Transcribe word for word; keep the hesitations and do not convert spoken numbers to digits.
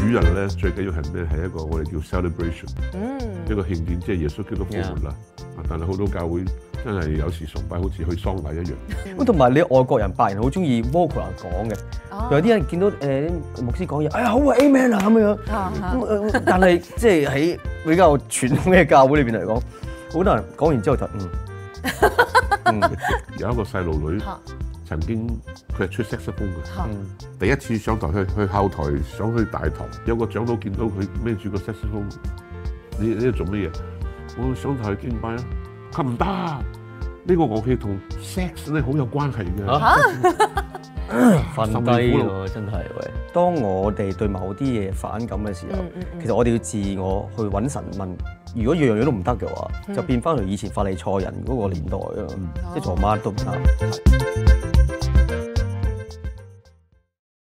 日咧最緊要係咩？係一個我哋叫 celebration，嗯，一個慶典，即係耶穌基督復活啦。啊，但係好多教會真係有時崇拜好似去喪禮一樣。 咁同埋你外國人白人好中意 vocal 講嘅，有啲人見到誒牧師講嘢，哎呀好啊 Amen 啊咁樣。咁但係即係喺比較傳統嘅教會裏邊嚟講，好多人講完之後就嗯。 有一個細路女曾經佢係吹 saxophone 嘅，第一次上台去去後台想去大堂，有個長老見到佢孭住個 saxophone，你你喺度做乜嘢？我上台去敬拜啊！佢唔得，呢個樂器同 sex 咧好有關係嘅。 瞓低喎，真係喂！當我哋對某啲嘢反感嘅時候，其實我哋要自我去揾神問。如果樣樣都唔得嘅話，就變翻去以前法利賽人嗰個年代啊，即係做乜都唔得。